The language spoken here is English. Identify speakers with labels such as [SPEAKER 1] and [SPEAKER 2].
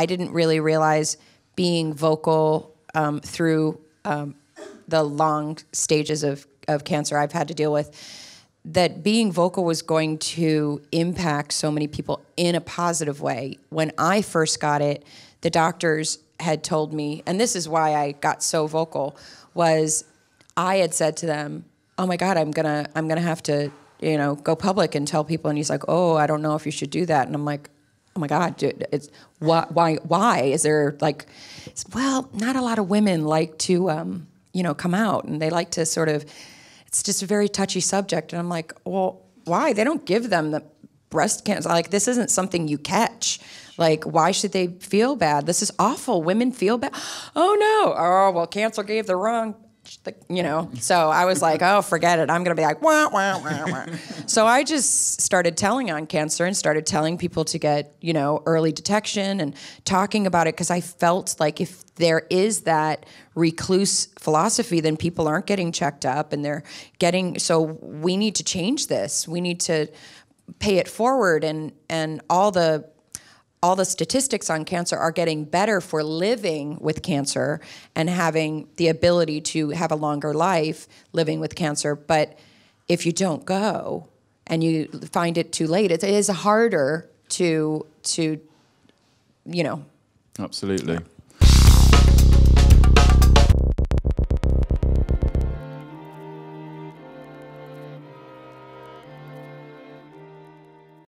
[SPEAKER 1] I didn't really realize being vocal through the long stages of cancer I've had to deal with, that being vocal was going to impact so many people in a positive way. When I first got it, the doctors had told me, and this is why I got so vocal, was I had said to them, "Oh my God, I'm gonna have to, go public and tell people." And he's like, "Oh, I don't know if you should do that." And I'm like, "Oh my God, dude, it's why? Is there like, well, not a lot of women like to, come out, and they like to sort of, it's just a very touchy subject." And I'm like, "Well, why? They don't give them the breast cancer. Like, this isn't something you catch. Like, why should they feel bad? This is awful. Women feel bad. Oh no. Oh, well, cancer gave the wrong, So I was like, oh, forget it. I'm going to be like, wah, wah, wah, wah. So I just started telling on cancer and started telling people to get, early detection and talking about it, because I felt like if there is that recluse philosophy, then people aren't getting checked up, and so we need to change this. We need to pay it forward, and all the statistics on cancer are getting better for living with cancer and having the ability to have a longer life living with cancer. But if you don't go and you find it too late, it is harder to.
[SPEAKER 2] Absolutely.